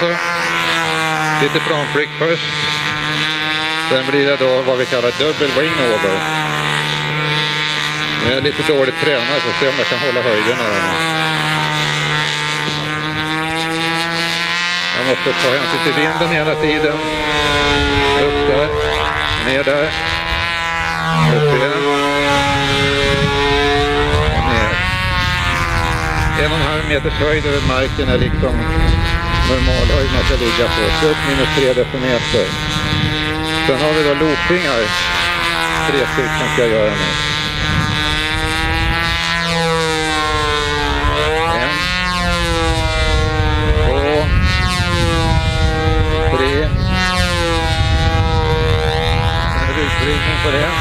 också. Lite frontflick först. Sen blir det då vad vi kallar dubbel wing over. Jag är lite dåligt tränad så se om jag kan hålla höjden här. Jag måste ta hänsyn till vinden hela tiden. Upp där, ner där. Upp igen. Och ner. 1,5 meters höjd över marken är liksom normalhöjd man ska ligga på. Plus minus 3 decimeter. Sen har vi då loopingar. 3 stycken ska jag göra nu. 1, 2, 3. En utvridning på det.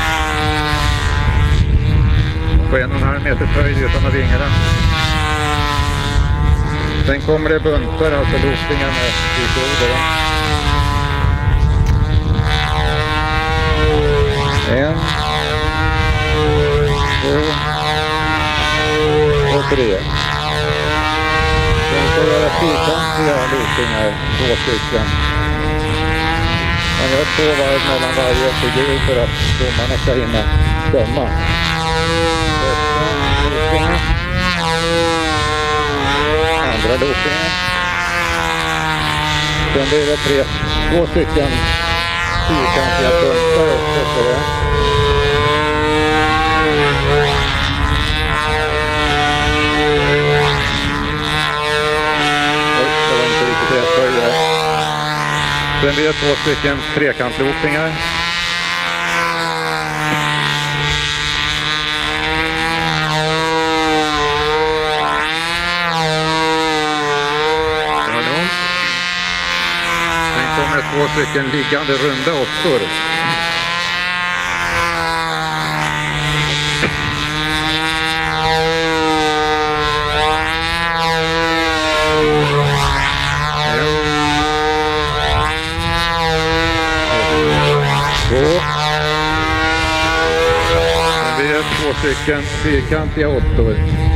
På 1,5 meters höjd utan att vinga den. Sen kommer det buntar, alltså loopingar med utover. 1, 2 och 3. Sen ska jag göra fyrkantiga loopingar, 2 stycken. Man gör 2 varv mellan varje figur för att domarna ska hinna döma. Andra loopingen. Sen blir det 2 stycken fyrkantiga punkter också på det. Det var inte riktigt rätt höjd. Sen blir det 2 stycken trekantloopingar. Kommer 2 stycken liggande runda åttor. Det blir 2 stycken fyrkantiga åttor.